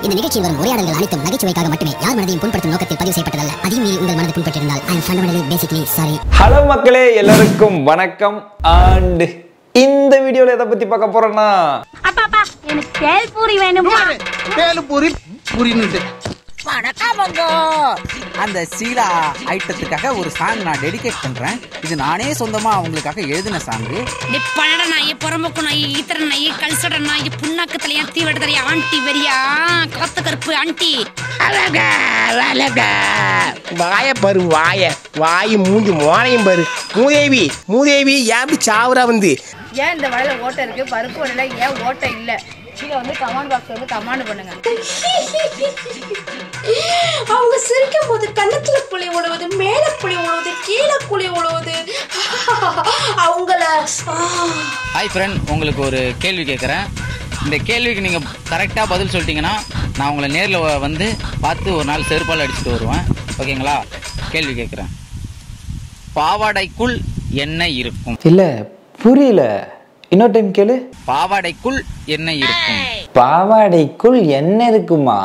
இந்த நிகழ்ச்சியில் வரும் உரையாடல்கள் அனைத்தும் நகைச்சுவைக்காக மட்டுமே யார் மனதையும் புண்படுத்தும் நோக்கத்தில் பதிவு செய்யப்பட்டதல்ல. அதையும் மீறி உங்கள் மனதை புண்பட்டிருந்தால் I am fundamentally basically sorry. Hello மக்களே, எல்லாருக்கும் வணக்கம். அண்ட் இந்த வீடியோல எதை பத்தி பார்க்க போறோம்னா, அப்பா எனக்கு பேல்பூரி வேணும். பேல்பூரி புரியுது. வணக்கம்ங்க. அந்த சீலா ஐட்டத்துக்காக ஒரு சாங் நான் டெடிகேட் பண்றேன். இது நானே சொந்தமா அவங்களுக்காக எழுதின சாங். நீ பணட நாய், பொறம்புக்கு நாய், ஈத்தர நாய், கல்சட நாய், புண்ணாக்கு தலையா, தீவட தலையா, ஆண்டி வெறியா, காத்து கருப்பு ஆண்டி. அழகா அழகா வாய பாரு, வாய் மூஞ்சி மோனையும் பாரு. மூதேவி ஏன் சாவுரா வந்து? ஏன் இந்த வலையில ஓட்டை இருக்கு, பருப்பு வலையில ஏன் ஓட்டை இல்ல? கீழே வந்து கமெண்ட் பாக்ஸ்ல வந்து கமெண்ட் பண்ணுங்க. அவங்க சிரிக்கும் போது கண்ணத்துல புளி உழுவுது, மேல புளி உழுவுது, கீழே புளி உழுவுது. அவங்கள ஹாய் ஃப்ரெண்ட், உங்களுக்கு ஒரு கேள்வி கேட்குறேன். இந்த கேள்விக்கு நீங்கள் கரெக்டாக பதில் சொல்லிட்டீங்கன்னா நான் உங்களை நேரில் வந்து பார்த்து ஒரு நாள் செருப்பால் அடிச்சுட்டு வருவேன். ஓகேங்களா? கேள்வி கேட்குறேன். பாவாடைக்குள் என்ன இருக்கும்? இல்ல புரியல, இன்னொரு டைம் கேளு. பாவாடைக்குள் என்ன இருக்கும்? பாவாடைக்குள் என்ன இருக்குமா?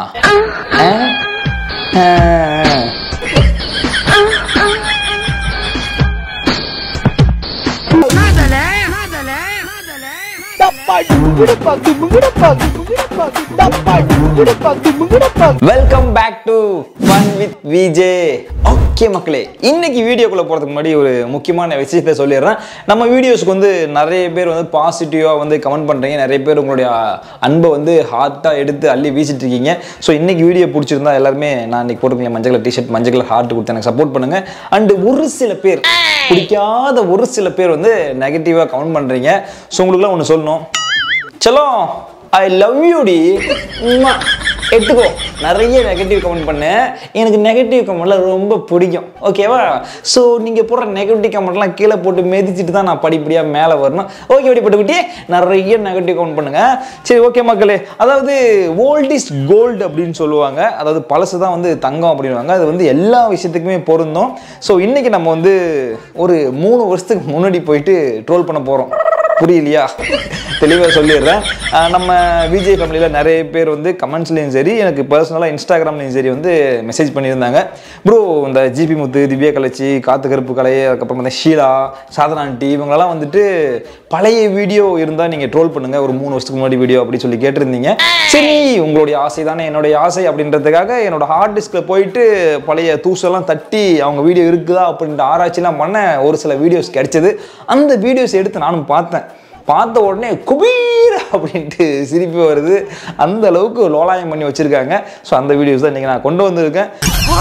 Welcome back to fun with VJ. Okay மக்களே, இன்னைக்கு வீடியோக்குள்ள போறதுக்கு முன்னாடி ஒரு முக்கியமான விஷயத்தை சொல்லிடுறேன். நம்ம வீடியோஸ்க்கு வந்து நிறைய பேர் வந்து பாசிட்டிவா வந்து கமெண்ட் பண்றீங்க, நிறைய பேர் உங்களுடைய அன்பை வந்து ஹார்ட்டா எடுத்து அள்ளி வீசிட்டு இருக்கீங்க. ஸோ இன்னைக்கு வீடியோ பிடிச்சிருந்தா எல்லாருமே நான் இன்னைக்கு போட்டுக்கல மஞ்சள் கலர் டிஷர்ட், மஞ்சள் கலர் ஹார்ட் கொடுத்து எனக்கு சப்போர்ட் பண்ணுங்க. அண்ட் ஒரு சில பேர் பிடிக்காத ஒரு சில பேர் வந்து நெகட்டிவா கமெண்ட் பண்றீங்க. ஸோ உங்களுக்குலாம் ஒன்று சொல்லணும், சலோ ஐ லவ் யூ டி எடுத்துக்கோ. நிறைய நெகட்டிவ் கமெண்ட் பண்ணேன், எனக்கு நெகட்டிவ் கமெண்ட்லாம் ரொம்ப பிடிக்கும். ஓகேவா? ஸோ நீங்கள் போடுற நெகட்டிவ் கமெண்ட்லாம் கீழே போட்டு மிதிச்சுட்டு தான் நான் படிப்படியாக மேலே வரணும். ஓகே, இப்படி போட்டுக்கிட்டே நிறைய நெகட்டிவ் கமெண்ட் பண்ணுங்க. சரி, ஓகே மக்களே. அதாவது ஓல்ட் இஸ் கோல்டு அப்படின்னு சொல்லுவாங்க. அதாவது பழசு தான் வந்து தங்கம் அப்படின்வாங்க. அது வந்து எல்லா விஷயத்துக்குமே பொருந்தும். ஸோ இன்னைக்கு நம்ம வந்து ஒரு 3 வருஷத்துக்கு முன்னாடி போயிட்டு ட்ரோல் பண்ண போகிறோம். புரியலையா? தெளிவாக சொல்லிடுறேன். நம்ம விஜய் ஃபேமிலியில் நிறைய பேர் வந்து கமெண்ட்ஸ்லேயும் சரி, எனக்கு பர்சனலாக இன்ஸ்டாகிராம்லேயும் சரி வந்து மெசேஜ் பண்ணியிருந்தாங்க. ப்ரோ, இந்த ஜிபி முத்து, திவ்யா கலைச்சி, காத்து கருப்பு கலை, அதுக்கப்புறம் வந்து ஷீலா, சாதனா ஆண்டி, இவங்களெல்லாம் வந்துட்டு பழைய வீடியோ இருந்தால் நீங்கள் ட்ரோல் பண்ணுங்கள், ஒரு 3 வருஷத்துக்கு முன்னாடி வீடியோ அப்படி சொல்லி கேட்டிருந்தீங்க. சரி, உங்களுடைய ஆசை தானே என்னுடைய ஆசை அப்படின்றதுக்காக என்னோட ஹார்ட் டிஸ்கில் போயிட்டு பழைய தூசெல்லாம் தட்டி அவங்க வீடியோ இருக்குதா அப்படின்ற ஆராய்ச்சிலாம் பண்ண ஒரு சில வீடியோஸ் கிடைச்சது. அந்த வீடியோஸ் எடுத்து நானும் பார்த்தேன். பார்த்த உடனே குபீர் அப்படின்ட்டு சிரிப்பு வருது. அந்த அளவுக்கு லோலாயம் பண்ணி வச்சிருக்காங்க. ஸோ அந்த வீடியோஸ் தான் இன்னைக்கு நான் கொண்டு வந்திருக்கேன்.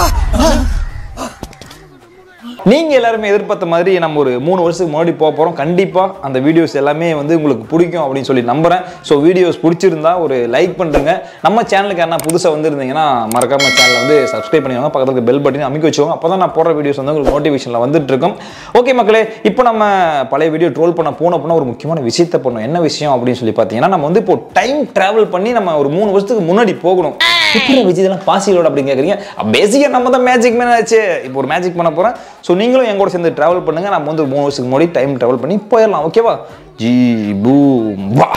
நீங்க எல்லாருமே எதிர்பார்த்த மாதிரி நம்ம ஒரு 3 வருஷத்துக்கு முன்னாடி போக போறோம். கண்டிப்பா அந்த வீடியோஸ் எல்லாமே வந்து உங்களுக்கு பிடிக்கும் அப்படின்னு சொல்லி நம்புறேன். ஸோ வீடியோஸ் பிடிச்சிருந்தா ஒரு லைக் பண்ணுங்க. நம்ம சேனலுக்கு என்ன புதுசாக வந்திருந்தீங்கன்னா மறக்காம சேனலை வந்து சப்ஸ்கிரைப் பண்ணிடுவாங்க, பக்கத்துக்கு பெல் பட்டன் அமைக்க வச்சுக்கோங்க. அப்பதான் நான் போடுற வீடியோஸ் வந்து உங்களுக்கு நோட்டிஃபிகேஷன்ல வந்துட்டு இருக்கும். ஓகே மக்களே, இப்போ நம்ம பழைய வீடியோ ட்ரோல் பண்ண போனோம்னா ஒரு முக்கியமான விஷயத்தை பண்ணணும். என்ன விஷயம் அப்படின்னு சொல்லி பார்த்தீங்கன்னா, நம்ம வந்து இப்போ டைம் டிராவல் பண்ணி நம்ம ஒரு 3 வருஷத்துக்கு முன்னாடி போகணும். இப்போ விஜய் இதெல்லாம் பாசிகளோட அப்படின்னு கேட்குறீங்க. பேசிக்காக நம்ம தான் மேஜிக் மேன் ஆச்சு. இப்போ ஒரு மேஜிக் பண்ண போகிறேன். ஸோ நீங்களும் என் கூட சேர்ந்து ட்ராவல் பண்ணுங்க. நம்ம வந்து 3 வருஷத்துக்கு முன்னாடி டைம் ட்ராவல் பண்ணி போயிடலாம். ஓகேவா? ஜி பூம் வா.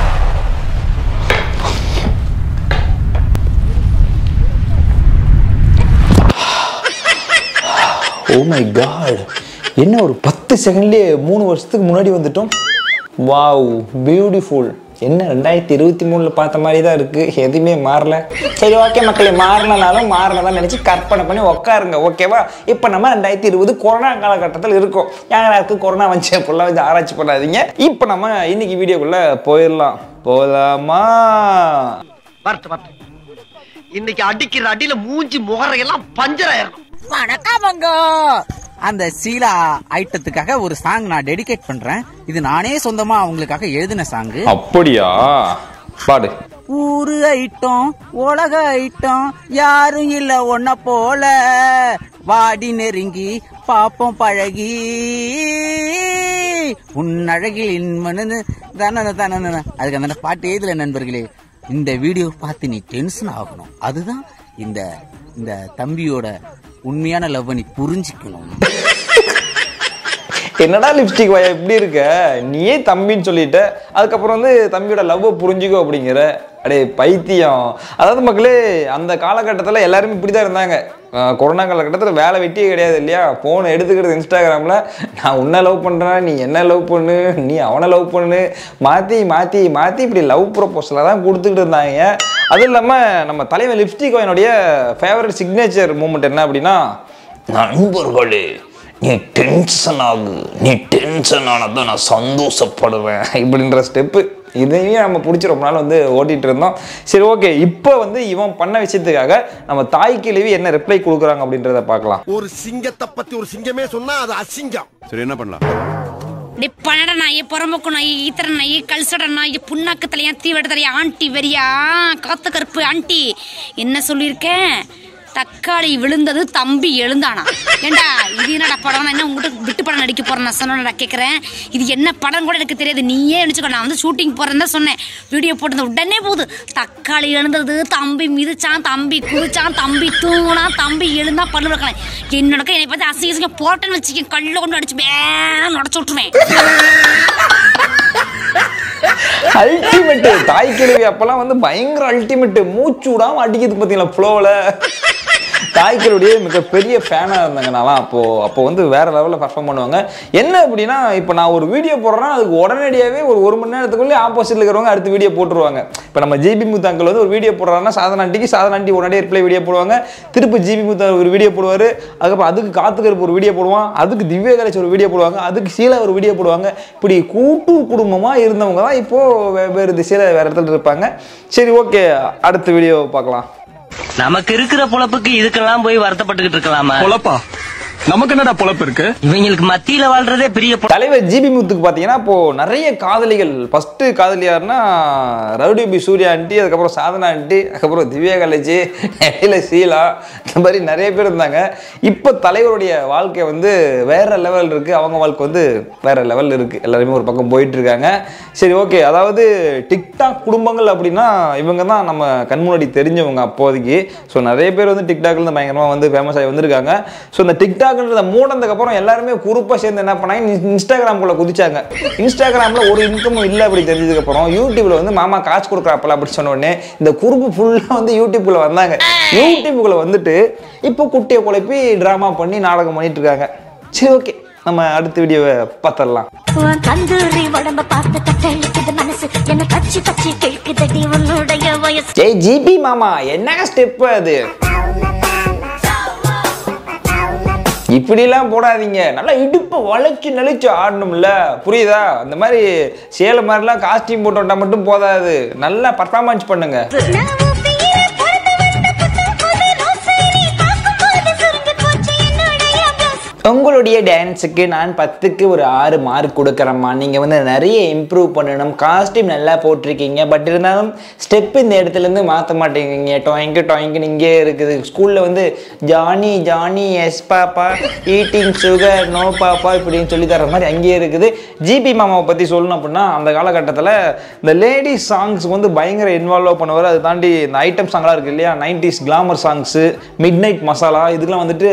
ஓ மை காட், என்ன ஒரு 10 செகண்ட்லேயே 3 வருஷத்துக்கு முன்னாடி வந்துட்டோம். Wow, beautiful. என்ன 2023 பார்த்த மாதிரி தான் இருக்கு, எதுவுமே மாறல. சரி, ஓகே மக்களே, மாறினாலும் மாறினதான் நினைச்சு கற்பனை பண்ணி உட்காருங்க. ஓகேவா? இப்போ நம்ம 2020 கொரோனா காலகட்டத்தில் இருக்கோம். யாருக்கு கொரோனா வந்து ஃபுல்லாக வந்து ஆராய்ச்சி பண்ணாதீங்க. இப்போ நம்ம இன்னைக்கு வீடியோக்குள்ள போகலாமா? இன்னைக்கு அடிக்கிற அடியில மூஞ்சி முகரையெல்லாம் பஞ்சர் ஆயிரும். வணக்கம்ங்க. அந்த சீலா ஐட்டத்துக்காக ஒரு சாங் நான் டெடிகேட் பண்றேன். இது நானே சொந்தமா அவங்களுக்காக எழுதின சாங். அப்படியா? பாடு. ஊரு ஐட்டம், உலக ஐட்டம், யாரும் இல்ல ஒன்ன போல, வாடி நெருங்கி பாப்போம் பழகி, உன் அழகில் இன்மனு தான. அதுக்கு அந்த பாட்டு எழுதல நண்பர்களே. இந்த வீடியோ பார்த்து நீ டென்ஷன் ஆகணும். அதுதான் இந்த தம்பியோட உண்மையான லவ் நீ புரிஞ்சுக்கணும். என்னடா லிப்ஸ்டிக் வாயா இப்படி இருக்க, நீயே தம்பின்னு சொல்லிட்ட, அதுக்கப்புறம் வந்து தம்பியோட லவ்வை புரிஞ்சுக்கோ அப்படிங்கிற. அடே பைத்தியம். அதாவது மக்களே, அந்த காலகட்டத்தில் எல்லாருமே இப்படி தான் இருந்தாங்க. கொரோனா காலகட்டத்தில் வேலை வெட்டியே கிடையாது இல்லையா, ஃபோனை எடுத்துக்கிறது இன்ஸ்டாகிராமில் நான் உன்னை லவ் பண்ணுறேன், நீ என்ன லவ் பண்ணு, நீ அவனை லவ் பண்ணு, மாற்றி மாற்றி மாற்றி இப்படி லவ் ப்ரொபோசலாக தான் கொடுத்துக்கிட்டு இருந்தாங்க. அதுவும் இல்லாமல் நம்ம தலைவன் லிப்ஸ்டிக் என்னுடைய ஃபேவரட் சிக்னேச்சர் மூமெண்ட் என்ன அப்படின்னா, நண்பர்களே நீ டென்ஷன் ஆகு, நீ டென்ஷன் ஆனதான் நான் சந்தோஷப்படுவேன் இப்படின்ற ஸ்டெப்பு. இதையும் நம்ம பிடிச்சி ரொம்ப நாள் வந்து ஓட்டிகிட்டு இருந்தோம். சரி ஓகே, இப்போ வந்து இவன் பண்ண விஷயத்துக்காக நம்ம தாய் கேள்வி என்ன ரிப்ளை கொடுக்குறாங்க அப்படின்றத பார்க்கலாம். ஒரு சிங்கத்தை பத்தி ஒரு சிங்கமே சொன்னா அது அசிங்கம். சரி என்ன பண்ணலாம்? பன்னட நாய், புறம்புக்கு நாய், ஈத்திர நாய், கல்சட நாய், புண்ணாக்கு தலையா, தீவட தலையா, ஆண்டி வெறியா, காத்து கருப்பு ஆண்டி, என்ன சொல்லியிருக்கேன்? தக்காளி விழுந்தது தம்பி எழுந்தானா? ஏண்டா இது என்னடா படம்? நான் என்ன உங்ககிட்ட விட்டு படம் நடிக்க போறேன் நான் சொன்னா கேட்குறேன். இது என்ன படம் கூட எனக்கு தெரியாது, நீயே நினச்சிக்கோ. நான் வந்து ஷூட்டிங் போறேன்னு தான் சொன்னேன், வீடியோ போட்டு உடனே போகுது. தக்காளி எழுந்தது, தம்பி மிதிச்சான், தம்பி குதிச்சான், தம்பி தூங்கினா, தம்பி எழுந்தா, பல்லு வைக்கலாம். என்னோட என்னை பார்த்து அசிங்க போட்டேன்னு வச்சுக்கேன், கல்ல கொண்டு அடிச்சு வேணும் உடச்சு விட்டுருவேன். அல்டிமேட் தாய் கேள்வி அப்பெல்லாம் வந்து பயங்கர அல்டிமேட், மூச்சு விடாம அடிக்கிறது பார்த்தீங்களா ஃப்ளோவில். தாய்களுடைய மிகப்பெரிய ஃபேனாக இருந்தாங்க நான்லாம். அப்போ வந்து வேறு லெவலில் பர்ஃபார்ம் பண்ணுவாங்க. என்ன அப்படின்னா, இப்போ நான் ஒரு வீடியோ போடுறேன்னா அதுக்கு உடனடியாகவே ஒரு மணி நேரத்துக்குள்ளே ஆப்போசிட்டில் இருக்கிறவங்க அடுத்த வீடியோ போட்டுருவாங்க. இப்போ நம்ம ஜிபி முத்தாங்கள் வந்து ஒரு வீடியோ போடுறாங்கன்னா சாதனா ஆண்டி உடனே ரிப்ளை வீடியோ போடுவாங்க, திருப்பி ஜிபி முத்தா ஒரு வீடியோ போடுவார், அதுக்கப்புறம் அதுக்கு காத்துக்கருப்பு ஒரு வீடியோ போடுவான், அதுக்கு திவ்யா கணேஷ் ஒரு வீடியோ போடுவாங்க, அதுக்கு சீலா ஒரு வீடியோ போடுவாங்க. இப்படி கூட்டு குடும்பமாக இருந்தவங்க தான் இப்போது வேறு திசையில் வேறு இடத்துல இருப்பாங்க. சரி ஓகே, அடுத்த வீடியோ பார்க்கலாம். நமக்கு இருக்கிற பொழப்புக்கு இதுக்கெல்லாம் போய் வருத்தப்பட்டுக்கிட்டு இருக்கலாமா? பொழப்பா நமக்கு என்னடா பொழப்பு இருக்கு? இவங்களுக்கு மத்தியில வாழ்றதே பெரிய தலைவர் ஜிபி முத்துக்கு பார்த்தீங்கன்னா இப்போ நிறைய காதலிகள். ஃபர்ஸ்ட் காதலி யாருன்னா ரவுடி பி சூர்யா ஆண்டி, அதுக்கப்புறம் சாதனா ஆண்டி, அதுக்கப்புறம் திவ்யா கணேஷ், இடையில சீலா, இந்த மாதிரி நிறைய பேர் இருந்தாங்க. இப்போ தலைவருடைய வாழ்க்கை வந்து வேற லெவல் இருக்கு, அவங்க வாழ்க்கை வந்து வேற லெவல் இருக்கு, எல்லாருமே ஒரு பக்கம் போயிட்டு இருக்காங்க. சரி ஓகே, அதாவது டிக்டாக் குடும்பங்கள் அப்படின்னா இவங்க தான் நம்ம கண்முன்னாடி தெரிஞ்சவங்க அப்போதைக்கு. ஸோ நிறைய பேர் வந்து டிக்டாக்ல இருந்து பயங்கரமாக வந்து ஃபேமஸ் ஆகி வந்திருக்காங்க. ஸோ இந்த டிக்டாக் மூடனதுக்கு அப்புறம் எல்லாருமே குரூப்பா சேர்ந்து என்ன பண்ணாங்க, இன்ஸ்டாகிராம்குள்ள குதிச்சாங்க. இன்ஸ்டாகிராம்ல ஒரு இன்கமும் இல்லை அப்படி தெரிஞ்சதுக்கு அப்புறம் யூடியூப்ல வந்து மாமா காசு கொடுக்குறாப்பல அப்படி சொன்ன உடனே இந்த குரூப் ஃபுல்லா வந்து யூடியூப்குள்ள வந்தாங்க. யூடியூப்குள்ள வந்துட்டு இப்போ குட்டியை குழப்பி டிராமா பண்ணி நாடகம் பண்ணிட்டு இருக்காங்க. சரி ஓகே, நம்ம அடுத்த வீடியோவை பார்த்துடலாம். ஜிபி மாமா என்ன ஸ்டெப் அது? இப்படிலாம் போடாதீங்க, நல்லா இடுப்பை வளைச்சு நெளிச்சு ஆடணும்ல, புரியுதா? அந்த மாதிரி சேலை மாதிரிலாம் காஸ்டியூம் போட்டு விட்டா மட்டும் போதாது, நல்லா பர்ஃபார்மன்ஸ் பண்ணுங்க. உங்களுடைய டான்ஸுக்கு நான் 10க்கு ஒரு 6 மார்க் கொடுக்குறேம்மா. நீங்கள் வந்து நிறைய இம்ப்ரூவ் பண்ணணும். காஸ்டியூம் நல்லா போட்டிருக்கீங்க, பட் இருந்தாலும் ஸ்டெப்பு இந்த இடத்துலேருந்து மாற்ற மாட்டேங்கிறீங்க. டொயங்கு இங்கே இருக்குது. ஸ்கூலில் வந்து Johnny Johnny yes papa, eating sugar no papa இப்படின்னு சொல்லி தர மாதிரி அங்கேயே இருக்குது. ஜிபி மாமாவை பற்றி சொல்லணும் அப்படின்னா, அந்த காலகட்டத்தில் இந்த லேடிஸ் சாங்ஸ் வந்து பயங்கர இன்வால்வ் பண்ணுவார். அதை தாண்டி இந்த ஐட்டம் சாங்லாம் இருக்குது இல்லையா, 90s glamour songs, midnight masala, இதுக்கெல்லாம் வந்துட்டு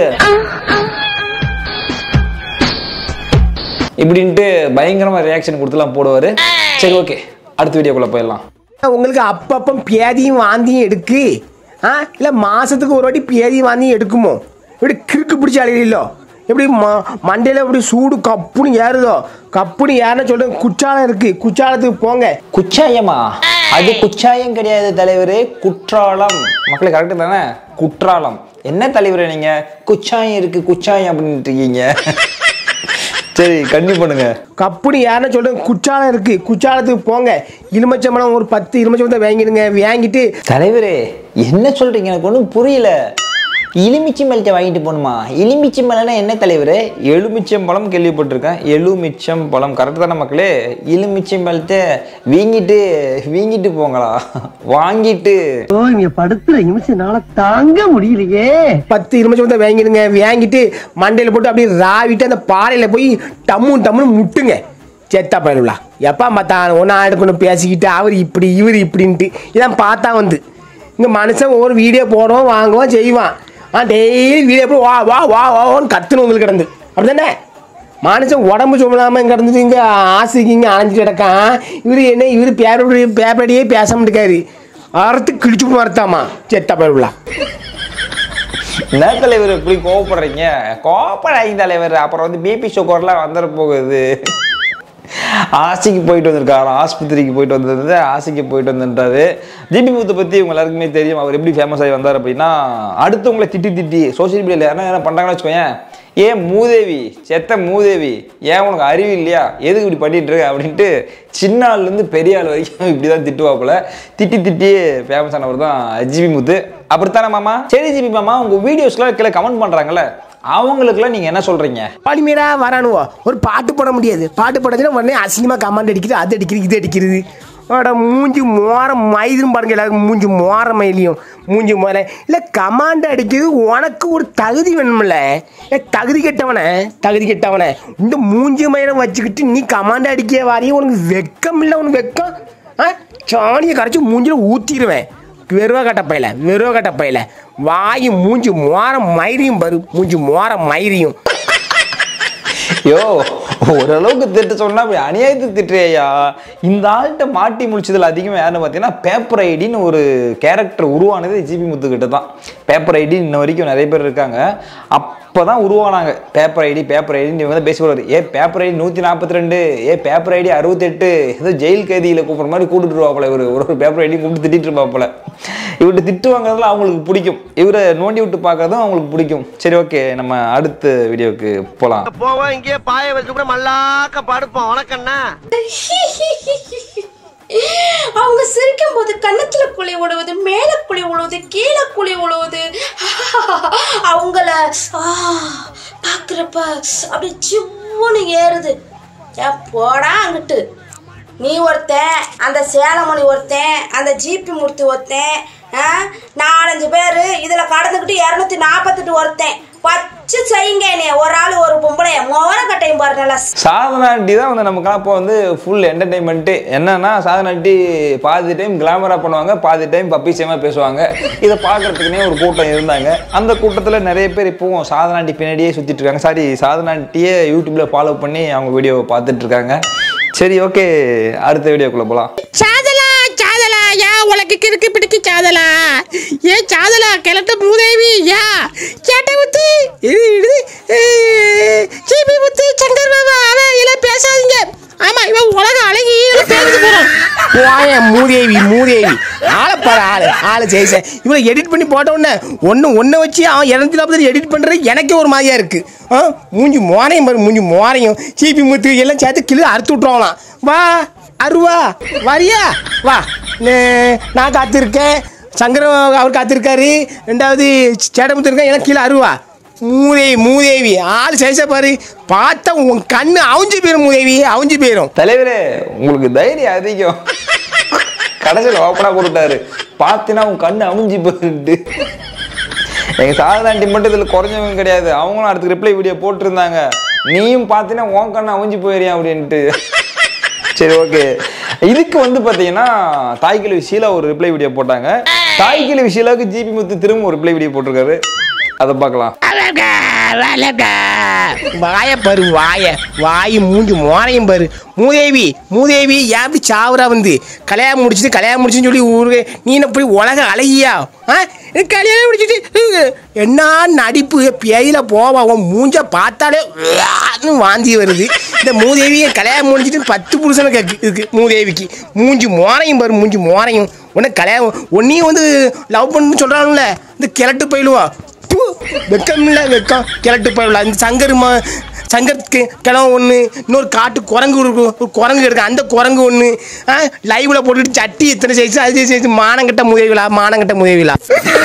இப்படின்ட்டு பயங்கரமா ரியாக்ஷன் கொடுத்துலாம் போடுவாரு. சரி ஓகே, அடுத்த வீடியோக்குள்ள போயிடலாம். உங்களுக்கு அப்பப்போ பேதியும் வாந்தியும் எடுக்கு, இல்லை மாசத்துக்கு ஒரு வாட்டி பேதியும் வாந்தியும் எடுக்குமோ? இப்படி கிறுக்கு பிடிச்சி அழியிலோ, எப்படி மண்டையில் இப்படி சூடு கப்புன்னு ஏறுதோ, கப்புன்னு ஏறுன்னு சொல்லிட்டு குச்சாலம் இருக்கு, குச்சாலத்துக்கு போங்க. குச்சாயமா? அது குச்சாயம் கிடையாது தலைவரே, குற்றாலம். மக்களுக்கு கரெக்டு தானே? குற்றாலம். என்ன தலைவரே நீங்க குச்சாயம் இருக்கு குச்சாயம் அப்படின்ட்டு இருக்கீங்க? சரி கண்டிப்பா பண்ணுங்க. கப்புனி யாருன்னு சொல்றேன், குச்சாலம் இருக்கு, குச்சாலத்துக்கு போங்க. எலுமிச்சம்பழம் ஒரு 10 எலுமிச்சம்பழத்தை வாங்கிடுங்க. வாங்கிட்டு தலைவரே என்ன சொல்றீங்க, எனக்கு ஒன்றும் புரியல. எலுமிச்சம்பழத்தை வாங்கிட்டு போகணுமா? எலுமிச்சம்பழம்னா என்ன தலைவரே? எலுமிச்சம்பழம் கேள்விப்பட்டிருக்கேன், எலுமிச்சம்பழம் கரெக்டு தானே மக்களே? எலுமிச்சம்பழத்தை வீங்கிட்டு போங்களா? வாங்கிட்டு இங்க படுத்துற நிமிஷம்னால தாங்க முடியலையே. 10 எலுமிச்சம்பழத்தை வாங்கிடுங்க. வாங்கிட்டு மண்டையில் போட்டு அப்படியே ராவிட்டு அந்த பாறையில் போய் டம்முன்னு முட்டுங்க. செத்தா பயனுள்ளா எப்பா பார்த்தான் ஒன்றா எடுக்கணும் பேசிக்கிட்டு அவர் இப்படி இவர் இப்படின்ட்டு இதான் பார்த்தா வந்து இங்கே மனுஷன் ஒரு வீடியோ போடுவோம் வாங்குவோம் செய்வான். டெய்லி வீடியோ போய் வா வா வா வான்னு கத்துணும் உங்களுக்கு கிடந்து, அப்படி தானே? மனுஷன் உடம்பு சொல்லாமல் கிடந்துட்டு இங்கே ஆசைக்கு இங்கே அலைஞ்சிட்டு கிடக்கான். இவர் பேப்பரடியே பேச மாட்டேக்காரு. அறுத்து கிழிச்சு மறுத்தாமா செத்த பருவலா. என்ன தலைவர் இப்படி கோவப்படுறீங்க? கோவப்படாதீங்க தலைவர். அப்புறம் வந்து பிபி சுகர்லாம் வந்துட போகுது. ஆசைக்கு போயிட்டு வந்திருக்காரு, ஆஸ்பத்திரிக்கு போயிட்டு வந்தது, ஆசைக்கு போயிட்டு வந்துட்டாரு. ஜிபி முத்து பற்றி உங்க எல்லாருக்குமே தெரியும். அவர் எப்படி ஃபேமஸ் ஆகி வந்தார் அப்படின்னா, அடுத்தவங்களை திட்டி சோசியல் மீடியாவில் என்ன பண்ணுறாங்கன்னு வச்சுக்கோங்க, ஏன் மூதேவி, செத்த மூதேவி, ஏன் உனக்கு அறிவு இல்லையா, எதுக்கு இப்படி பண்ணிட்டு இருக்க அப்படின்ட்டு சின்ன ஆள்லேருந்து பெரிய ஆள் வரைக்கும் இப்படி தான் திட்டுவாப்புல. திட்டியே ஃபேமஸ் ஆனவர் தான் ஜிபி முத்து. அப்படித்தானே மாமா? சரி ஜிபி மாமா, உங்கள் வீடியோஸ்லாம் கீழே கமெண்ட் பண்ணுறாங்கல்ல, அவங்களுக்குலாம் நீங்கள் என்ன சொல்கிறீங்க? பாலிமீரா வரானுவோ ஒரு பாட்டு போட முடியாது. பாட்டு போட்டதுன்னா உடனே அசிங்கமாக கமெண்ட் அடிக்கிறது, அது அடிக்கிறது, இது அடிக்கிறது. மூஞ்சி மோரம் மயிலும் பாருங்க. எல்லாருக்கும் மூஞ்சி மோர மயிலையும் மூஞ்சி மோர இல்லை கமாண்ட் அடிக்கிறது. உனக்கு ஒரு தகுதி வேணும்ல. தகுதி கெட்டவனே இந்த மூஞ்சி மயிலை வச்சுக்கிட்டு நீ கமாண்ட் அடிக்க வாரியே. உனக்கு வெக்கம் இல்லை? உனக்கு வெக்கம்? சாணியை கரைச்சி மூஞ்சில் ஊற்றிடுவேன். வெறுவ கட்டப்பையில வாயு மூஞ்சி மோர மயிரியும் பாரு. மூஞ்சி மோர மயிரியும். யோ, ஓரளவுக்கு திட்டு சொன்னா அப்படி அநியாயத்து திட்டுறியா? இந்த ஆள்கிட்ட மாட்டி முடிச்சதுல அதிகமாக யாருன்னு பார்த்தீங்கன்னா, பேப்பர் ஐடின்னு ஒரு கேரக்டர் உருவானது ஜிபி முத்துக்கிட்ட தான். பேப்பர் ஐடி இன்ன வரைக்கும் நிறைய பேர் இருக்காங்க. அப்போ தான் உருவானாங்க பேப்பர் ஐடின்னு. இவங்க தான் பேசிடுவார், பேப்பர் ஐடி 142, பேப்பர் ஐடி 68, ஏதோ ஜெயில் கைதியில் கூப்பிட்ற மாதிரி கூப்பிட்டுருவாப்புல. இவர் ஒரு பேப்பர் ஐடி கூப்பிட்டு திட்டிட்டு இருப்பாப்புல. இவர்கிட்ட திட்டு வாங்குறதுலாம் அவங்களுக்கு பிடிக்கும், இவரை நோண்டி விட்டு பார்க்கறதும் அவங்களுக்கு பிடிக்கும். சரி, ஓகே, நம்ம அடுத்த வீடியோவுக்கு போகலாம். போவோம், இங்கே பாய வச்சு கூட மல்லாக்க படுப்போம். வணக்கண்ணா. அவங்க சிரிக்கும் போது கன்னத்துல குழி விழுவுது, மேல குழி விழுவுது, கீழே குழி விழுவுது. அவங்கள பாக்குறப்ப அப்படி சிவ்வுன்னு ஏறுது. போடா அங்கிட்டு. நீ ஒருத்தன், அந்த சேலமணி ஒருத்தன், அந்த ஜிபி மூர்த்தி ஒருத்தன், 4-5 பேர் இதில் கடந்துக்கிட்டு 248 ஒருத்தன் வச்சு செய்யுங்க. நீ ஒரு ஆள் ஒரு பொம்பளை மோர கட்டையும் பாரு. நல்லா சாதனாட்டி தான் வந்து நமக்கு இப்போ வந்து ஃபுல் என்டர்டைன்மெண்ட்டு. என்னன்னா, சாதனாட்டி பாதி டைம் கிளாமராக பண்ணுவாங்க, பாதி டைம் பப்பிசேமாக பேசுவாங்க. இதை பார்க்கறதுக்குனே ஒரு கூட்டம் இருந்தாங்க. அந்த கூட்டத்தில் நிறைய பேர் இப்போவும் சாதனாட்டி பின்னாடியே சுற்றிட்டு இருக்காங்க. சாரி, சாதனாட்டியே யூடியூப்பில் ஃபாலோ பண்ணி அவங்க வீடியோவை பார்த்துட்டு இருக்காங்க. சரி, ஓகே, அடுத்த வீடியோக்குள்ளே போகலாம். உனக்கு கிறுக்கு பிடிக்கு சாதலா? சாதலா கிளட்ட மூதேவி. கேட்ட முத்து ஜிபி முத்து சங்கர் பாபா அவன் இல்லை பேசாதீங்க. ஆமா, இவன் உலக அழகி பேசிட்டு போறான். மூதேவி ஆளை செய்ய இவளை எடிட் பண்ணி போட்ட உடனே ஒன்று வச்சு அவன் 240 எடிட் பண்ணுறது எனக்கே ஒரு மாதிரியா இருக்கு. மூஞ்சி மோரையும் பாரு, மூஞ்சி மோரையும் ஜிபி முத்து எல்லாம் சேர்த்து கிளி அறுத்து விட்டுருவாங்களாம். வா அருவா வரியா? வா, நான் காத்திருக்கேன், சங்கர் அவர் காத்திருக்காரு, 2வது சேட்டமுத்து இருக்கேன், எனக்கு கீழே அருவா. மூதேவி ஆள் சேச பாரு, பார்த்தா உன் கண்ணு அவுஞ்சு போயிடும். மூதேவி அவுஞ்சு போயிடும். தலைவரே, உங்களுக்கு தைரியம் அதிகம். கடைசியில் ஓப்பனா போட்டுட்டாரு, பார்த்தீங்கன்னா உன் கண்ணு அவுஞ்சு போயிட்டு. எங்கள் சாதாரண மட்டும் இதில் குறைஞ்சவங்க கிடையாது. அவங்களும் அடுத்து ரிப்ளை வீடியோ போட்டிருந்தாங்க, நீயும் பார்த்தீங்கன்னா உன் கண்ணு அவுஞ்சு போயிறியா அப்படின்ட்டு. சரி, ஓகே, இதுக்கு வந்து பார்த்தீங்கன்னா தாய்க்கிழவி ஷீலா ஒரு ரிப்ளை வீடியோ போட்டாங்க. தாய்க்கிழவி ஷீலாவுக்கு ஜிபி முத்து திரும்ப ஒரு ரிப்ளை வீடியோ போட்டிருக்காரு. அதை பார்க்கலாம். பாரு வாய மூஞ்சி மோரையும் பாரு. மூதேவி ஏன் சாவுரா? வந்து கல்யாணம் முடிச்சுன்னு சொல்லி ஊருக்கு நீ என்ன போய் உலக அழகியா? கல்யாணம் முடிச்சுட்டு என்ன நடிப்பு பேயில போவா? உன் மூஞ்ச பார்த்தாலே வாந்தி வருது. இந்த மூதேவியை கல்யாணம் முடிச்சுட்டு 10 புருஷனை இருக்கு. மூதேவிக்கு மூஞ்சி மோரையும் பாரு, மூஞ்சி மோரையும். உன்னை கல்யாணம் ஒன்னையும் வந்து லவ் பண்ணு சொல்றாங்கல்ல, இந்த கிழட்டு போயிடுவா. வெக்கம் இல்லை, வெக்கம் கிழட்டு போயிடல. இந்த சங்கர் கிழமை ஒன்று, இன்னொரு காட்டு குரங்கு இருக்கும், ஒரு குரங்கு எடுக்க, அந்த குரங்கு ஒன்று லைவ்ல போட்டுட்டு சட்டி எத்தனை சைஸ் அது சைஸ். மானங்கட்ட முதவிலா.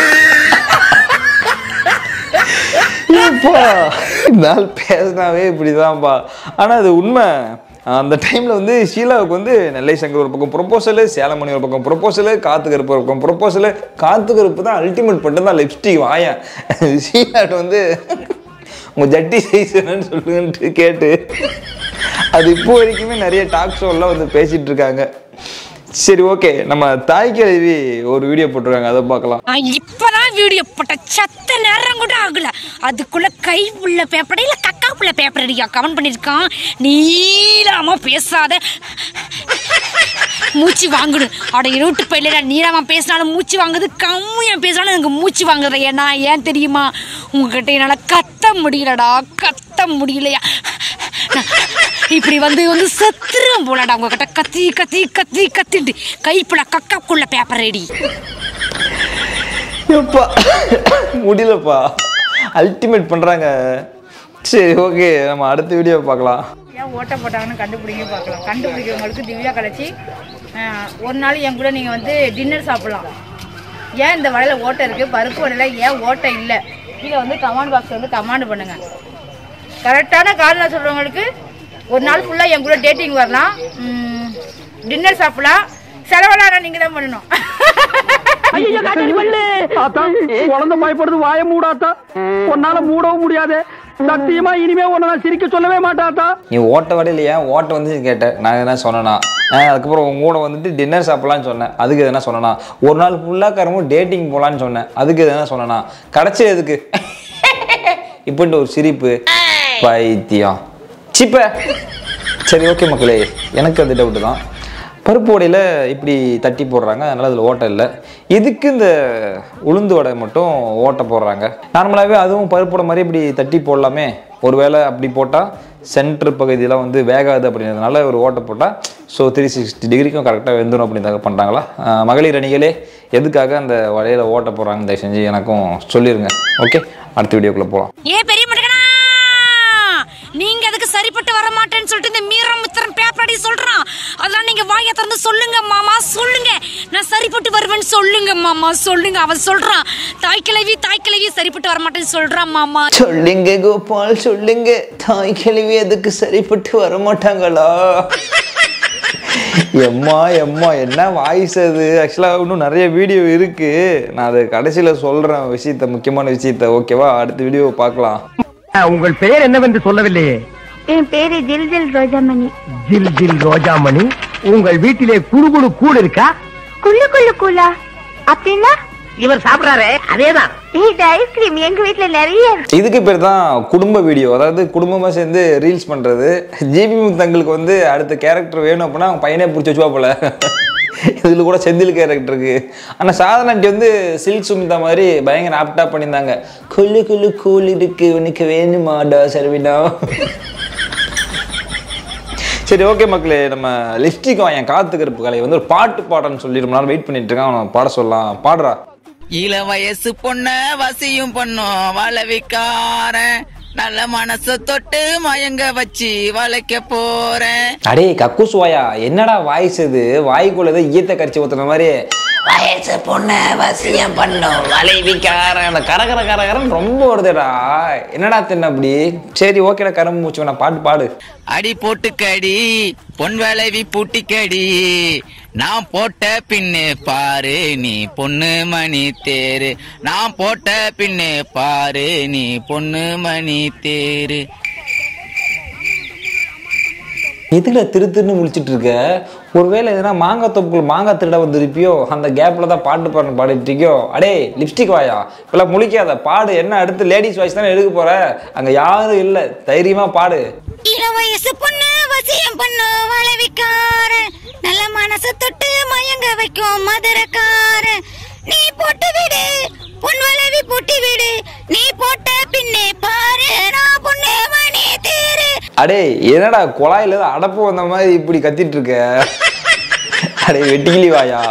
நாள் பேசினாவே இப்படிதான்ப்பா. ஆனால் அது உண்மை. அந்த டைமில் வந்து ஷீலாவுக்கு வந்து நெல்லை சங்கர் ஒரு பக்கம் ப்ரொப்போசலு, சேலமணி ஒரு பக்கம் ப்ரொப்போசலு, காத்துக்கருப்பு ஒரு பக்கம் ப்ரொப்போசலு. காத்துக்கருப்பு தான் அல்டிமேட் பண்ணிட்டு தான் லிப்ஸ்டிக் வாயன். ஷீலாட்டு வந்து உங்கள் ஜட்டி சைஸ் என்னன்னு சொல்லுங்கன்ட்டு கேட்டு அது இப்போ வரைக்குமே நிறைய டாக் ஷோலாம் வந்து பேசிகிட்டு இருக்காங்க. சரி, ஓகே, நம்ம தாய்க்கிழவி ஒரு வீடியோ போட்டுருக்காங்க, அதை பார்க்கலாம். இப்பதான் வீடியோ போட்ட சத்த நேரம் கூட ஆகல, அதுக்குள்ள கை உள்ள பேப்படையில கக்கா கக்காப்புல பேப்பர் அடியா கமெண்ட் பண்ணிருக்கான். நீலாமா பேசாத, மூச்சு வாங்குடு. அட இருட்டு பையில நீளாமா பேசினாலும் மூச்சு வாங்குது, கம்மியா பேசினாலும் எனக்கு மூச்சு வாங்குற. ஏன்னா ஏன் தெரியுமா, உங்ககிட்ட என்னால கத்த முடியலடா, கத்த முடியலையா. இப்படி வந்து செத்துரும் போலடா உங்ககிட்ட கத்தி கத்தி கத்தி கத்திட்டு கைப்புல கக்காக்குள்ள பேப்பர் ரெடி. முடியலப்பா, அல்டிமேட் பண்றாங்க. சரி ஓகே, நம்ம அடுத்த வீடியோ பார்க்கலாம். ஏன் ஓட்ட போட்டாங்கன்னு கண்டுபிடிக்க பார்க்கலாம். கண்டுபிடிக்கிறவங்களுக்கு திவ்யா கழிச்சு ஒரு நாள் என் கூட நீங்கள் வந்து டின்னர் சாப்பிட்லாம். ஏன் இந்த வடையில் ஓட்டை இருக்குது, பருப்பு வடையில் ஏன் ஓட்டை இல்லை, கீழே வந்து கமெண்ட் பாக்ஸ் வந்து கமெண்ட் பண்ணுங்கள். கரெக்டான காரணம் சொல்கிறவங்களுக்கு ஒரு நாள் ஃபுல்லாக என் கூட டேட்டிங் வரலாம், டின்னர் சாப்பிடலாம். செலவெல்லாம் நீங்கள் தான் பண்ணணும். குழந்தை பயப்படுது, வாய மூடாத்தா. உன்னால மூடவும் முடியாது. சத்தியமா இனிமே உன்னை சிரிக்க சொல்லவே மாட்டாத்தா. நீ ஓட்ட வடையில் ஏன் ஓட்ட வந்து கேட்டேன், நான் என்ன சொன்னேன்னா அதுக்கப்புறம் உங்க கூட வந்துட்டு டின்னர் சாப்பிடலான்னு சொன்னேன், அதுக்கு எதுனா சொன்னேன்னா ஒரு நாள் ஃபுல்லாக கரமும் டேட்டிங் போகலான்னு சொன்னேன், அதுக்கு எதுனா சொன்னேன்னா கடைசி எதுக்கு இப்படின்ட்டு ஒரு சிரிப்பு பைத்தியம் சிப்ப. சரி ஓகே மக்களே, எனக்கு அந்த டவுட்டு தான். பருப்பு வடையில் இப்படி தட்டி போடுறாங்க, அதனால் அதில் ஓட்டை இல்லை. இதுக்கு இந்த உளுந்து வடை மட்டும் ஓட்டை போடுறாங்க. நார்மலாகவே அதுவும் பருப்பு வடை மாதிரி இப்படி தட்டி போடலாமே, ஒருவேளை அப்படி போட்டால் சென்ட்ரு பகுதியெலாம் வந்து வேகாது அப்படின்றதுனால ஒரு ஓட்டை போட்டால் ஸோ 360 டிகிரிக்கும் கரெக்டாக வெந்துடும் அப்படின்றத பண்ணுறாங்களா? மகளிர் அணிகளே எதுக்காக அந்த வடையில் ஓட்டை போடுறாங்க தயவு செஞ்சு எனக்கும் சொல்லிடுங்க. ஓகே, அடுத்த வீடியோக்குள்ளே போகலாம். பெரிய நீங்க அதுக்கு சரிப்பட்டு வர மாட்டேன்னு சொல்லிட்டு இந்த மீரமுத்திரன் பேப்பர் அடி சொல்றான். அதெல்லாம் நீங்க வாயை திறந்து சொல்லுங்க மாமா, சொல்லுங்க. நான் சரிப்பட்டு வருவேன்னு சொல்லுங்க மாமா, சொல்லுங்க. அவன் சொல்றான் தாய் கிழவி சரிப்பட்டு வர மாட்டேன்னு சொல்றான் மாமா. சொல்லுங்க கோபால், சொல்லுங்க. தாய் கிழவி அதுக்கு சரிப்பட்டு வர மாட்டாங்களா? எம்மா என்ன வாய்ஸ் அது. ஆக்சுவலாக இன்னும் நிறைய வீடியோ இருக்கு, நான் அது கடைசியில் சொல்றேன் விஷயத்த, முக்கியமான விஷயத்த. ஓகேவா, அடுத்த வீடியோ பார்க்கலாம். உங்கள் பெயர் என்னவென்று சொல்லவில்லையே? என் பேரு ஜில் ரோஜாமணி. ஜில் ரோஜாமணி. உங்கள் வீட்டிலே குழு கூடு இருக்கா? குள்ளு கூலா அப்படின்னா? இவர் சாப்பிடாரே அதேதான். இது ஐஸ்கிரீம் எங்க வீட்டுல நிறைய. இதுக்கு பேர் தான் குடும்ப வீடியோ, அதாவது குடும்பமா சேர்ந்து ரீல்ஸ் பண்றது. ஜிபி முத்தங்களுக்கு வந்து அடுத்த கேரக்டர் வேணும் அப்படின்னா அவங்க பையனே பிடிச்சி வச்சுவா போல. இதில் கூட செந்தில் கேரக்டர் இருக்கு. ஆனால் சாதனாட்டி வந்து சில்க் சுமிதா மாதிரி பயங்கர ஆப்டா பண்ணியிருந்தாங்க. குள்ளு கூல் இருக்கு உனக்கு வேணுமாடா சர்வினா. சரி ஓகே மக்களே, நம்ம லிப்ஸ்டிக் என் காத்து கருப்பு கலை வந்து ஒரு பாட்டு பாடன்னு சொல்லி ரொம்ப நாள் வெயிட் பண்ணிட்டு இருக்கான். அவனை பாட சொல்லலாம், பாடுறா. இள வயசு பொண்ண வசியும் பொண்ணும் வளவிக்காரன், நல்ல மனச தொட்டு மயங்க வச்சு வளைக்க போறேன். அடே கக்குசுவாயா, என்னடா வாய்ஸ் இது? வாய்க்குள்ள ஏதோ ஈயத்தை கரிச்சு ஊத்துற மாதிரி வயசு பொண்ண வசியம் பண்ணும் வளைவிக்காரன், கரகரன்னு ரொம்ப வருதுடா. என்னடா தின்ன அப்படி? சரி ஓகேடா, கரும்பு மூச்சு வேணா, பாட்டு பாடு. அடி போட்டுக்கடி பொன் விளைவி பூட்டிக்கடி, நான் போட்ட பின்னு பாரு நீ பொண்ணு மணி தேரு, நான் போட்ட பின்னு பாரு நீ பொண்ணு மணி தேரு. எதுல திருன்னு முழிச்சிட்டு இருக்க? ஒருவேளை எதுனா மாங்காய் தொப்புக்குள் மாங்காய் திருட வந்துருப்பியோ, அந்த கேப்ல தான் பாட்டு பாடிட்டு இருக்கியோ. அடே லிப்ஸ்டிக் வாயா, இப்பெல்லாம் முழிக்காத, பாடு. என்ன அடுத்து லேடிஸ் வாய்ஸ் தானே எடுக்க போற, அங்க யாரும் இல்ல, தைரியமா பாடு. இளவயசு பொண்ணு வசியம் பண்ணு வளவிக்காரன், நல்ல மனசு தொட்டு மயங்க வைக்கும் மதுரக்காரன், நீ போட்டு விடு பொன் வளவி பூட்டி விடு, நீ போட்ட பின்னே பாரு நான் பொண்ணு மணி தேரு. அடே என்னடா குழாயில அடப்பு வந்த மாதிரி இப்படி கத்திட்டு இருக்க? அடே வெட்டிக்கிளி வாயா.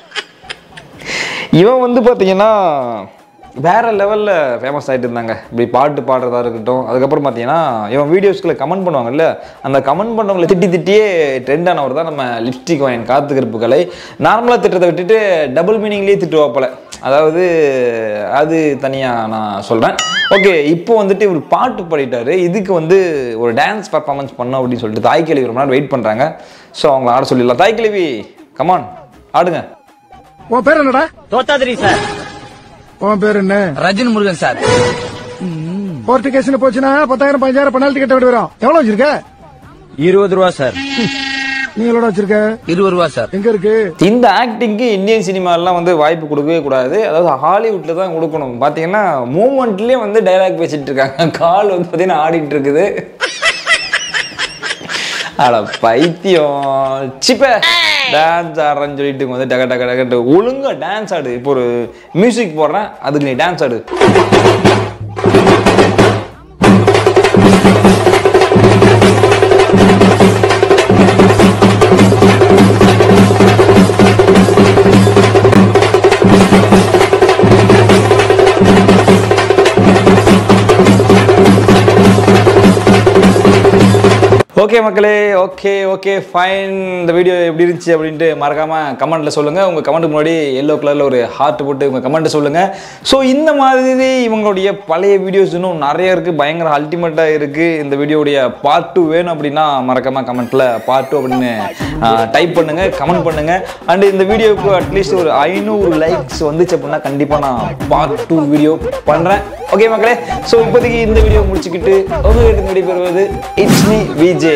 இவன் வந்து பாத்தீங்கன்னா வேற லெவல்ல ஃபேமஸ் ஆகிட்டு இருந்தாங்க, இப்படி பாட்டு பாடுறதா இருக்கட்டும். அதுக்கப்புறம் பார்த்தீங்கன்னா இவன் வீடியோஸ்க்குள்ள கமெண்ட் பண்ணுவாங்கல்ல, அந்த கமெண்ட் பண்ணவங்களை திட்டியே ட்ரெண்ட் ஆனவர் தான் நம்ம லிப்ஸ்டிக் வாயின் காத்து கருப்பு கலை. நார்மலாக திட்டத்தை விட்டுட்டு டபுள் மீனிங்லேயே திட்டுவா போல, அதாவது அது தனியாக நான் சொல்கிறேன். ஓகே, இப்போ வந்துட்டு இவர் பாட்டு பாடிட்டாரு, இதுக்கு வந்து ஒரு டான்ஸ் பர்ஃபார்மன்ஸ் பண்ணோம் அப்படின்னு சொல்லிட்டு தாய் கிழவி ரொம்ப நேரம் வெயிட் பண்ணுறாங்க. ஸோ அவங்கள ஆட சொல்லிடலாம். தாய் கிழவி கமான் ஆடுங்க. உன் பேர் என்னடா? தோத்தாதிரி சார். உன் பேர் என்ன? ரஜினி முருகன் சார். கோர்ட்டு கேஸ்ல போச்சுன்னா 10,000 15,000 பெனால்டி கட்ட வேண்டி வரும். எவ்வளவு வச்சிருக்க? 20 ரூபா சார். நீ எவ்வளவு வச்சிருக்க? 20 ரூபா சார். எங்க இருக்கு? இந்த ஆக்டிங்க்கு இந்தியன் சினிமாலாம் வந்து வாய்ப்பு கொடுக்கவே கூடாது. அதாவது ஹாலிவுட்ல தான் கொடுக்கணும். பாத்தீங்கன்னா மூமெண்ட்லயே வந்து டைலாக் பேசிட்டு இருக்காங்க. கால் வந்து பாத்தீங்கன்னா ஆடிட்டு இருக்குது. அட பைத்தியம் சிப்ப டான்ஸ் ஆடுறேன்னு சொல்லிட்டு வந்து டக டக டகட்டு ஒழுங்கா டான்ஸ் ஆடு. இப்போ ஒரு மியூசிக் போடுறேன், அதுக்கு நீ டான்ஸ் ஆடு. ஓகே மக்களே, ஓகே ஃபைன். இந்த வீடியோ எப்படி இருந்துச்சு அப்படின்ட்டு மறக்காமல் கமெண்ட்டில் சொல்லுங்கள். உங்கள் கமெண்ட்டுக்கு முன்னாடி எல்லோ கலரில் ஒரு ஹார்ட் போட்டு உங்கள் கமெண்ட்டை சொல்லுங்கள். ஸோ இந்த மாதிரி இவங்களுடைய பழைய வீடியோஸ் இன்னும் நிறைய இருக்குது, பயங்கர அல்டிமேட்டாக இருக்குது. இந்த வீடியோடைய பார்ட் 2 வேணும் அப்படின்னா மறக்காமல் கமெண்ட்டில் பார்ட் 2 அப்படின்னு டைப் பண்ணுங்கள், கமெண்ட் பண்ணுங்கள். அண்ட் இந்த வீடியோவுக்கு அட்லீஸ்ட் ஒரு 500 லைக்ஸ் வந்துச்சு அப்படின்னா கண்டிப்பாக நான் பார்ட் 2 வீடியோ பண்ணுறேன். ஓகே மக்களே, ஸோ இப்போதைக்கு இந்த வீடியோ முடிச்சுக்கிட்டு உங்ககிட்ட விடைபெறுவது இட்ஸ் மீ விஜே.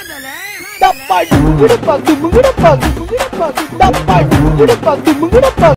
Bye.